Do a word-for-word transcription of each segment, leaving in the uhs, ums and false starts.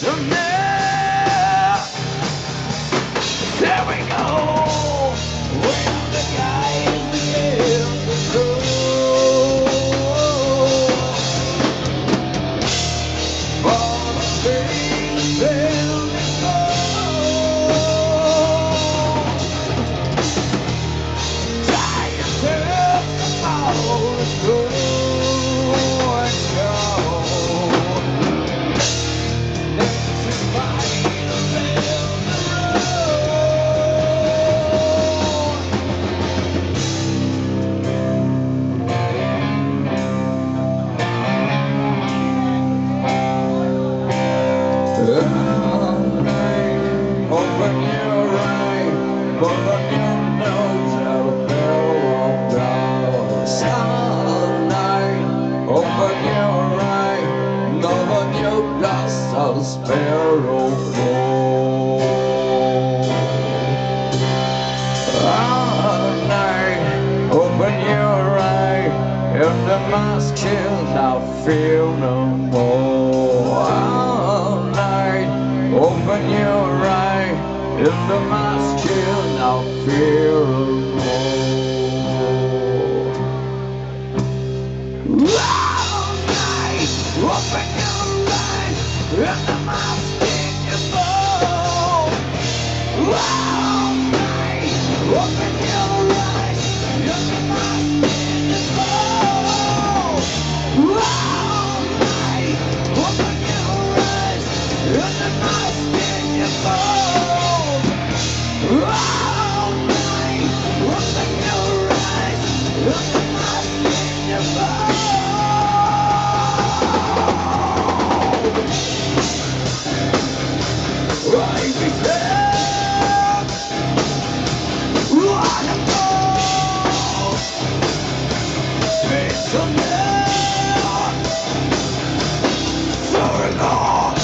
So now, there we go. When the guy in the end is for the things in the soul. Tired to follow the and go. Open your eye, open your nose, out of barrel sunlight. Open your eye, open your glass, out of sparrow fall. All night, open your eye, and the mask will not feel no more. All night, open your eye, and the mask will not feel no more. All night, open your eye, and the mask in your bowl. All night, open your eye, and the mask in your bowl. All night, open your eyes, and the mask in your bowl. All night, open your eyes, and the mask in your bowl. Right before, wonderful, it's a man, sorry Lord.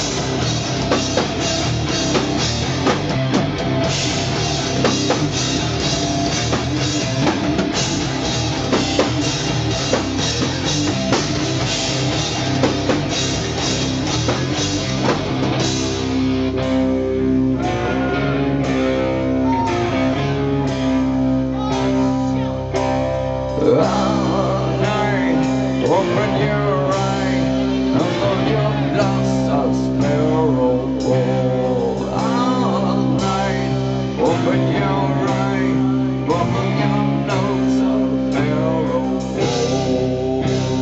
All night, open your eye, open your glass, I'll sparrow fall. All night, open your eye, open your nose, I'll sparrow fall.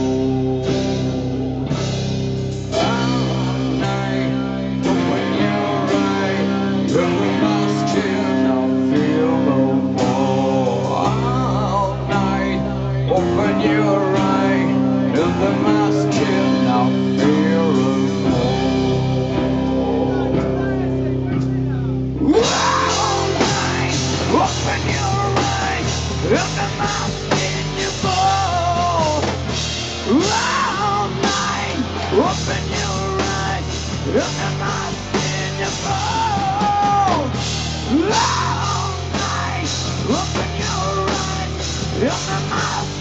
All night, open your eye, open my skin, I'll feel no more. All night, open your eye, and the mask will now feel no more. All night, open your eye, and the mask in your bowl. All night, open your eye, and the mask in your bowl. All night, open your eye, and the mask